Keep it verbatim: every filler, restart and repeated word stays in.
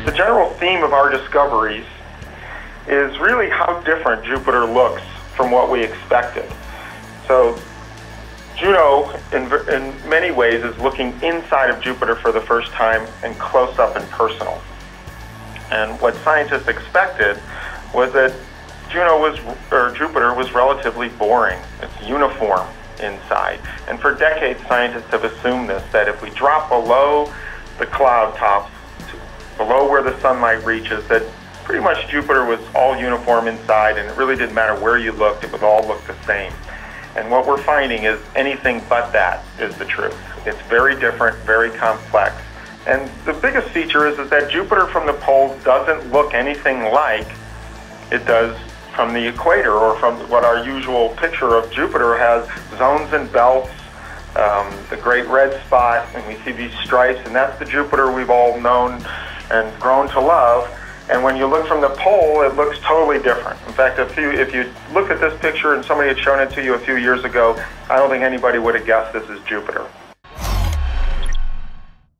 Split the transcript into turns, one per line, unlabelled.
the general theme of our discoveries is really how different Jupiter looks from what we expected. So Juno, in, in many ways, is looking inside of Jupiter for the first time and close up and personal. And what scientists expected was that Juno was, or Jupiter was relatively boring. It's uniform inside. And for decades, scientists have assumed this, that if we drop below the cloud tops, below where the sunlight reaches, that pretty much Jupiter was all uniform inside, and it really didn't matter where you looked, it would all look the same. And what we're finding is anything but that is the truth. It's very different, very complex. And the biggest feature is, is that Jupiter from the poles doesn't look anything like it does from the equator, or from what our usual picture of Jupiter has zones and belts, um, the great red spot, and we see these stripes, and that's the Jupiter we've all known and grown to love. And when you look from the pole, it looks totally different. In fact, if you, if you look at this picture and somebody had shown it to you a few years ago, I don't think anybody would have guessed this is Jupiter.